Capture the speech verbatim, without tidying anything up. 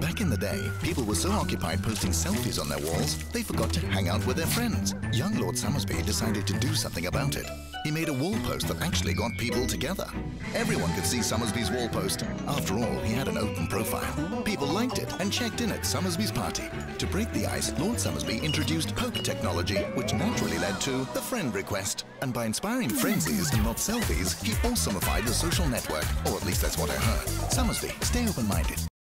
Back in the day, people were so occupied posting selfies on their walls, they forgot to hang out with their friends. Young Lord Somersby decided to do something about it. He made a wall post that actually got people together. Everyone could see Somersby's wall post. After all, he had an open profile. People liked it and checked in at Somersby's party. To break the ice, Lord Somersby introduced poke technology, which naturally led to the friend request. And by inspiring frenzies and not selfies, he awesomeified the social network. Or at least that's what I heard. Somersby, stay open-minded.